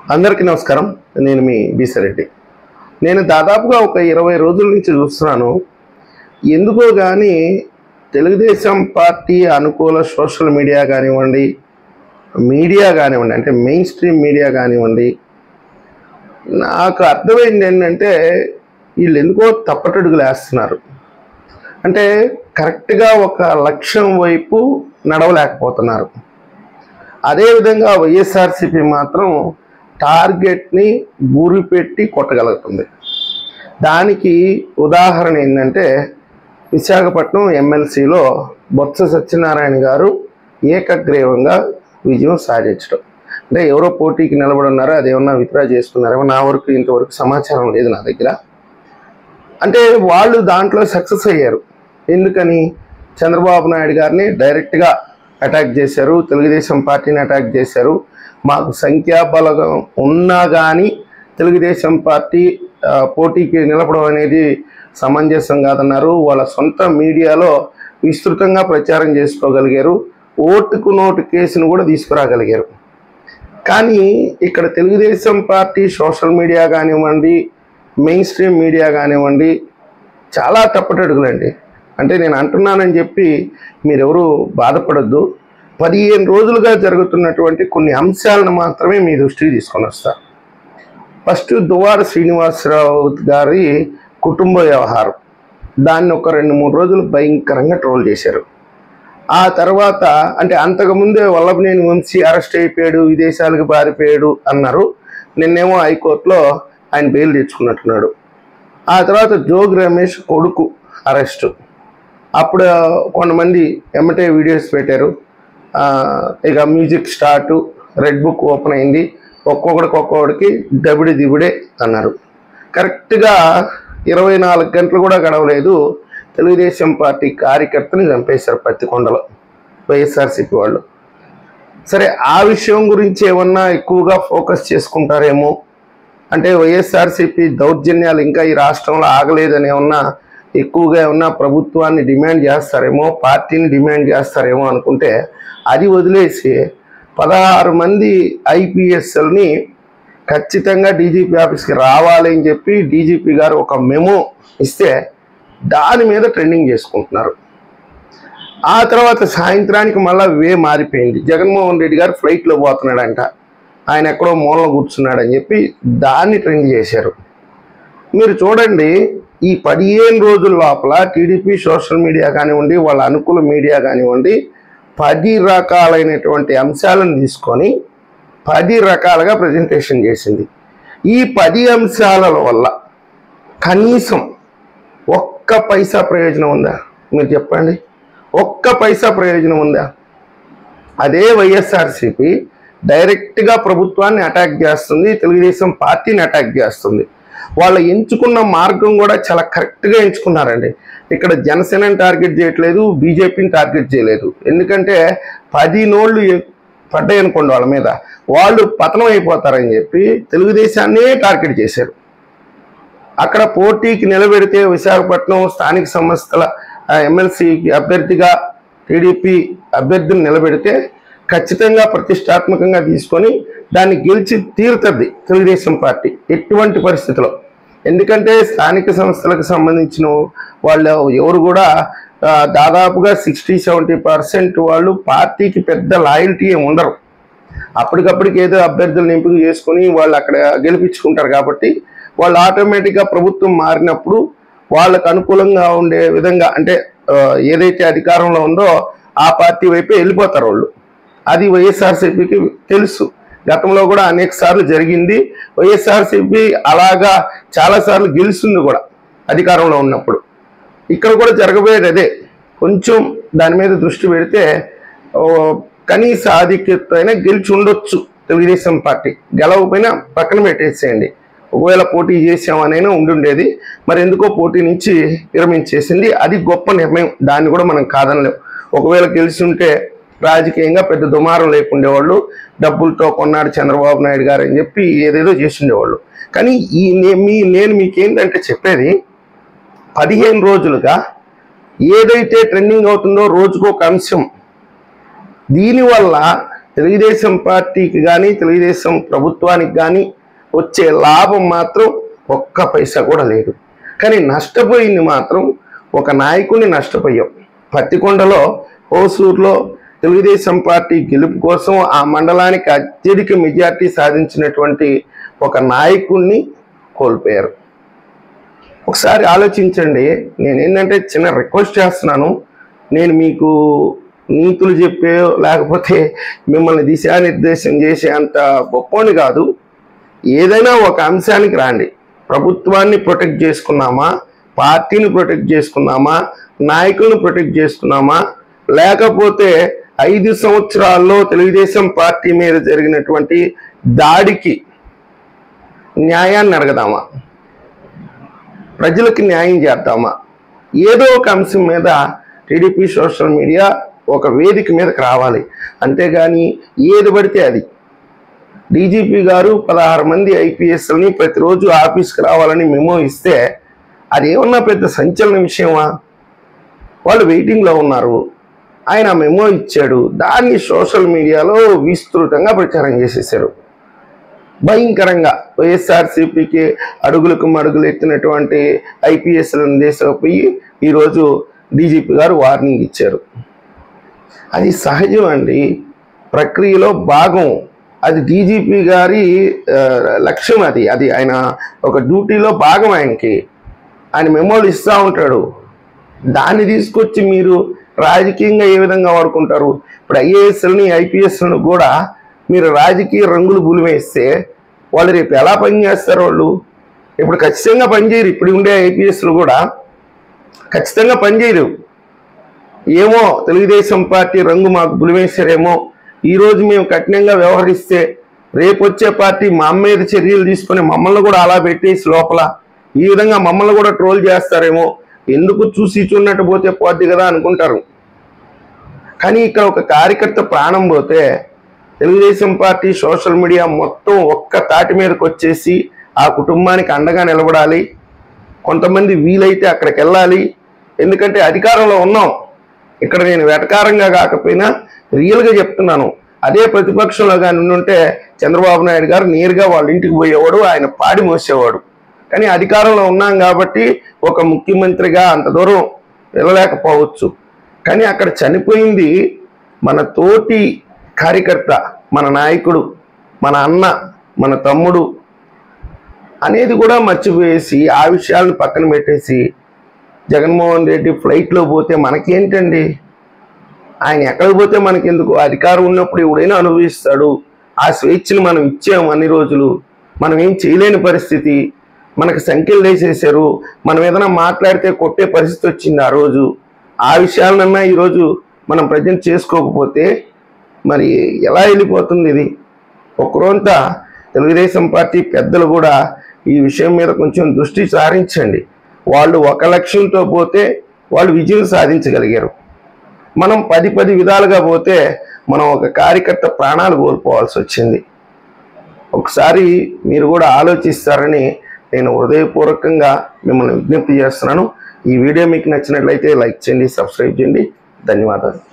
అందరికీ నమస్కారం. నేను మీ బీసరెడ్డి. నేను దాదాపుగా ఒక 20 రోజుల నుంచి చూస్తున్నాను. ఎందుకో కానీ తెలుగుదేశం పార్టీ అనుకూల సోషల్ మీడియా కానివ్వండి, అంటే మెయిన్ స్ట్రీమ్ మీడియా కానివ్వండి, నాకు అర్థమైంది ఏంటంటే వీళ్ళు ఎందుకో తప్పటడుగులు వేస్తున్నారు. అంటే కరెక్ట్గా ఒక లక్ష్యం వైపు నడవలేకపోతున్నారు. అదేవిధంగా వైఎస్ఆర్సీపీ మాత్రం టార్గెట్ని గురిపెట్టి కొట్టగలుగుతుంది. దానికి ఉదాహరణ ఏంటంటే విశాఖపట్నం ఎమ్మెల్సీలో బొత్స సత్యనారాయణ గారు ఏకగ్రీవంగా విజయం సాధించడం. అంటే ఎవరో పోటీకి నిలబడి ఉన్నారో అదేమన్నా విత్డ్రా చేసుకున్నారేమో, నా వరకు ఇంతవరకు సమాచారం లేదు నా దగ్గర. అంటే వాళ్ళు దాంట్లో సక్సెస్ అయ్యారు. ఎందుకని? చంద్రబాబు నాయుడు గారిని డైరెక్ట్గా అటాక్ చేశారు, తెలుగుదేశం పార్టీని అటాక్ చేశారు. మాకు సంఖ్యాబలం ఉన్నా కానీ తెలుగుదేశం పార్టీ పోటీకి నిలపడం అనేది సమంజసం కాదన్నారు. వాళ్ళ సొంత మీడియాలో విస్తృతంగా ప్రచారం చేసుకోగలిగారు. ఓటుకు నోటు కేసును కూడా తీసుకురాగలిగారు. కానీ ఇక్కడ తెలుగుదేశం పార్టీ సోషల్ మీడియా కానివ్వండి, మెయిన్ స్ట్రీమ్ మీడియా కానివ్వండి, చాలా తప్పటడుగులండి. అంటే నేను అంటున్నానని చెప్పి మీరెవరూ బాధపడద్దు. 15 రోజులుగా జరుగుతున్నటువంటి కొన్ని అంశాలను మాత్రమే మీ దృష్టికి తీసుకొని వస్తా. ఫస్ట్ దువ్వాడ శ్రీనివాసరావు గారి కుటుంబ వ్యవహారం, దాన్ని ఒక 2-3 రోజులు భయంకరంగా ట్రోల్ చేశారు. ఆ తర్వాత అంటే అంతకుముందే వల్లభనేని వంశీ అరెస్ట్ అయిపోయాడు, విదేశాలకు పారిపోయాడు అన్నారు. నిన్నేమో హైకోర్టులో ఆయన బెయిల్ తెచ్చుకున్నట్టున్నాడు. ఆ తర్వాత జోగి రమేష్ కొడుకు అరెస్టు. అప్పుడు కొంతమంది ఎమ్మటే వీడియోస్ పెట్టారు. ఇక music start, red book open అయింది, ఒక్కొక్కడికి దబిడి దిబిడే అన్నారు. కరెక్ట్గా 24 గంటలు కూడా గడవలేదు, తెలుగుదేశం పార్టీ కార్యకర్తని చంపేశారు పత్తికొండలో వైఎస్ఆర్సీపీ వాళ్ళు. సరే, ఆ విషయం గురించి ఏమన్నా ఎక్కువగా ఫోకస్ చేసుకుంటారేమో, అంటే వైఎస్ఆర్సీపీ దౌర్జన్యాలు ఇంకా ఈ రాష్ట్రంలో ఆగలేదని ఏమన్నా ఎక్కువగా ఏమన్నా ప్రభుత్వాన్ని డిమాండ్ చేస్తారేమో, పార్టీని డిమాండ్ చేస్తారేమో అనుకుంటే అది వదిలేసి 16 మంది ఐపీఎస్ఎల్ని ఖచ్చితంగా డీజీపీ ఆఫీస్కి రావాలి అని చెప్పి డీజీపీ గారు ఒక మెమో ఇస్తే దాని మీద ట్రెండింగ్ చేసుకుంటున్నారు. ఆ తర్వాత సాయంత్రానికి మళ్ళీ మారిపోయింది. జగన్మోహన్ రెడ్డి గారు ఫ్లైట్లో పోతున్నాడంట, ఆయన ఎక్కడో మూలలో కూర్చున్నాడని చెప్పి దాన్ని ట్రెండ్ చేశారు. మీరు చూడండి, ఈ 15 రోజుల లోపల టీడీపీ సోషల్ మీడియా కానివ్వండి, వాళ్ళ అనుకూల మీడియా కానివ్వండి, 10 రకాలైనటువంటి అంశాలను తీసుకొని 10 రకాలుగా ప్రజెంటేషన్ చేసింది. ఈ 10 అంశాల వల్ల కనీసం ఒక్క పైసా ప్రయోజనం ఉందా? మీరు చెప్పండి, ఒక్క పైసా ప్రయోజనం ఉందా? అదే వైఎస్ఆర్సీపీ డైరెక్ట్గా ప్రభుత్వాన్ని అటాక్ చేస్తుంది, తెలుగుదేశం పార్టీని అటాక్ చేస్తుంది. వాళ్ళు ఎంచుకున్న మార్గం కూడా చాలా కరెక్ట్గా ఎంచుకున్నారండి. ఇక్కడ జనసేనని టార్గెట్ చేయట్లేదు, బీజేపీని టార్గెట్ చేయలేదు. ఎందుకంటే 10 నోళ్ళు పడ్డాయి అనుకోండి వాళ్ళ మీద, వాళ్ళు పతనం అయిపోతారని చెప్పి తెలుగుదేశాన్నే టార్గెట్ చేశారు. అక్కడ పోటీకి నిలబెడితే విశాఖపట్నం స్థానిక సంస్థల ఎమ్మెల్సీ అభ్యర్థిగా టీడీపీ అభ్యర్థిని నిలబెడితే ఖచ్చితంగా ప్రతిష్టాత్మకంగా తీసుకొని దాన్ని గెలిచి తీరుతుంది తెలుగుదేశం పార్టీ ఎటువంటి పరిస్థితిలో. ఎందుకంటే స్థానిక సంస్థలకు సంబంధించిన వాళ్ళు ఎవరు కూడా దాదాపుగా 60-70% వాళ్ళు పార్టీకి పెద్ద లాయల్టీ ఉండరు. అప్పటికప్పటికి ఏదో అభ్యర్థులను ఎంపిక చేసుకొని వాళ్ళు అక్కడ గెలిపించుకుంటారు. కాబట్టి వాళ్ళు ఆటోమేటిక్గా ప్రభుత్వం మారినప్పుడు వాళ్ళకు అనుకూలంగా ఉండే విధంగా, అంటే ఏదైతే అధికారంలో ఉందో ఆ పార్టీ వైపే వెళ్ళిపోతారు వాళ్ళు. అది వైఎస్ఆర్సీపీకి తెలుసు. గతంలో కూడా అనేక సార్లు జరిగింది. వైఎస్ఆర్సీపీ అలాగా చాలాసార్లు గెలుస్తుంది కూడా అధికారంలో ఉన్నప్పుడు. ఇక్కడ కూడా జరగబోయేది అదే. కొంచెం దాని మీద దృష్టి పెడితే కనీస ఆధిక్యత అయినా గెలిచి ఉండొచ్చు తెలుగుదేశం పార్టీ. గెలవకపోయినా పక్కన పెట్టేసేయండి, ఒకవేళ పోటీ చేసామనైనా ఉండుండేది. మరి ఎందుకో పోటీ నుంచి విరమించేసింది. అది గొప్ప నిర్ణయం, దాన్ని కూడా మనం కాదనలేం. ఒకవేళ గెలిచి ఉంటే రాజకీయంగా పెద్ద దుమారం లేకుండేవాళ్ళు, డబ్బులతో కొన్నాడు చంద్రబాబు నాయుడు గారు అని చెప్పి ఏదేదో చేసిండేవాళ్ళు. కానీ నేను మీకేంటంటే చెప్పేది, 15 రోజులుగా ఏదైతే ట్రెండింగ్ అవుతుందో రోజుకు ఒక అంశం, దీనివల్ల తెలుగుదేశం పార్టీకి కానీ తెలుగుదేశం ప్రభుత్వానికి కానీ వచ్చే లాభం మాత్రం ఒక్క పైసా కూడా లేదు. కానీ నష్టపోయింది మాత్రం ఒక నాయకుడిని నష్టపోయాం. పత్తికొండలో హోసూరులో తెలుగుదేశం పార్టీ గెలుపు కోసం ఆ మండలానికి అత్యధిక మెజార్టీ సాధించినటువంటి ఒక నాయకుడిని కోల్పోయారు. ఒకసారి ఆలోచించండి. నేనేంటంటే చిన్న రిక్వెస్ట్ చేస్తున్నాను. నేను మీకు నీతులు చెప్పే లేకపోతే మిమ్మల్ని దిశానిర్దేశం చేసే అంత గొప్పని కాదు. ఏదైనా ఒక అంశానికి రాండి. ప్రభుత్వాన్ని ప్రొటెక్ట్ చేసుకున్నామా, పార్టీని ప్రొటెక్ట్ చేసుకున్నామా, నాయకులను ప్రొటెక్ట్ చేసుకున్నామా, లేకపోతే 5 సంవత్సరాల్లో తెలుగుదేశం పార్టీ మీద జరిగినటువంటి దాడికి న్యాయాన్ని అడగదామా, ప్రజలకు న్యాయం చేద్దామా? ఏదో ఒక అంశం మీద టీడీపీ సోషల్ మీడియా ఒక వేదిక మీదకి రావాలి. అంతేగాని ఏది పడితే అది. డీజీపీ గారు 16 మంది ఐపీఎస్ని ప్రతిరోజు ఆఫీస్కి రావాలని మెమో ఇస్తే అది ఏమన్నా పెద్ద సంచలన విషయమా? వాళ్ళు వెయిటింగ్లో ఉన్నారు. ఆయన మెమో ఇచ్చాడు. దాన్ని సోషల్ మీడియాలో విస్తృతంగా ప్రచారం చేసేసారు. భయంకరంగా వైఎస్ఆర్సీపీకి అడుగులకు మడుగులు ఎత్తినటువంటి ఐపీఎస్లను తీసుకుపోయి ఈరోజు డీజీపీ గారు వార్నింగ్ ఇచ్చారు. అది సహజం అండి, ప్రక్రియలో భాగం. అది డీజీపీ గారి లక్ష్యం. అది ఆయన ఒక డ్యూటీలో భాగం. ఆయన మెమోలు ఇస్తూ ఉంటాడు. దాన్ని తీసుకొచ్చి మీరు రాజకీయంగా ఏ విధంగా వాడుకుంటారు? ఇప్పుడు ఐఏఎస్లని ఐపీఎస్లను కూడా మీరు రాజకీయ రంగులు బులివేస్తే వాళ్ళు రేపు ఎలా పనిచేస్తారు? వాళ్ళు ఇప్పుడు ఖచ్చితంగా పనిచేయరు. ఇప్పుడు ఉండే ఐపీఎస్లు కూడా ఖచ్చితంగా పనిచేయరు. ఏమో తెలుగుదేశం పార్టీ రంగు మాకు బులివేశారేమో, ఈరోజు మేము కఠినంగా వ్యవహరిస్తే రేపు వచ్చే పార్టీ మా మీద చర్యలు తీసుకొని మమ్మల్ని కూడా అలా పెట్టేసి లోపల ఈ విధంగా మమ్మల్ని కూడా ట్రోల్ చేస్తారేమో, ఎందుకు చూసి చూన్నట్టు పోతే పోద్ది కదా అనుకుంటారు. కానీ ఇక్కడ ఒక కార్యకర్త ప్రాణం పోతే తెలుగుదేశం పార్టీ సోషల్ మీడియా మొత్తం ఒక్క తాటి మీదకి వచ్చేసి ఆ కుటుంబానికి అండగా నిలబడాలి. కొంతమంది వీలైతే అక్కడికి వెళ్ళాలి. ఎందుకంటే అధికారంలో ఉన్నాం. ఇక్కడ నేను వెటకారంగా కాకపోయినా రియల్గా చెప్తున్నాను. అదే ప్రతిపక్షంలో కానీ ఉంటే చంద్రబాబు నాయుడు గారు నేరుగా వాళ్ళ ఇంటికి పోయేవాడు, ఆయన పాడి మోసేవాడు. కానీ అధికారంలో ఉన్నాం కాబట్టి ఒక ముఖ్యమంత్రిగా అంత దూరం వెళ్ళలేకపోవచ్చు. కానీ అక్కడ చనిపోయింది మన తోటి కార్యకర్త, మన నాయకుడు, మన అన్న, మన తమ్ముడు అనేది కూడా మర్చిపోయేసి ఆ విషయాలను పక్కన పెట్టేసి జగన్మోహన్ రెడ్డి ఫ్లైట్లో పోతే మనకేంటండి? ఆయన ఎక్కడికి పోతే మనకెందుకు? అధికారం ఉన్నప్పుడు ఎవడైనా అనుభవిస్తాడు. ఆ స్వేచ్ఛను మనం ఇచ్చాము అన్ని రోజులు. మనం ఏం చేయలేని పరిస్థితి. మనకు సంఖ్యలు వేసేసారు. మనం ఏదైనా మాట్లాడితే కొట్టే పరిస్థితి వచ్చింది ఆ రోజు. ఆ విషయాలన్నా ఈరోజు మనం ప్రజెంట్ చేసుకోకపోతే మరి ఎలా వెళ్ళిపోతుంది ఇది? ఒకరోంతా తెలుగుదేశం పార్టీ పెద్దలు కూడా ఈ విషయం మీద కొంచెం దృష్టి సారించండి. వాళ్ళు ఒక లక్ష్యంతో పోతే వాళ్ళు విజయం సాధించగలిగారు. మనం 10 విధాలుగా పోతే మనం ఒక కార్యకర్త ప్రాణాలు కోల్పోవాల్సి వచ్చింది. ఒకసారి మీరు కూడా ఆలోచిస్తారని నేను హృదయపూర్వకంగా మిమ్మల్ని విజ్ఞప్తి చేస్తున్నాను. ఈ వీడియో మీకు నచ్చినట్లయితే లైక్ చేయండి, సబ్స్క్రైబ్ చేయండి. ధన్యవాదాలు.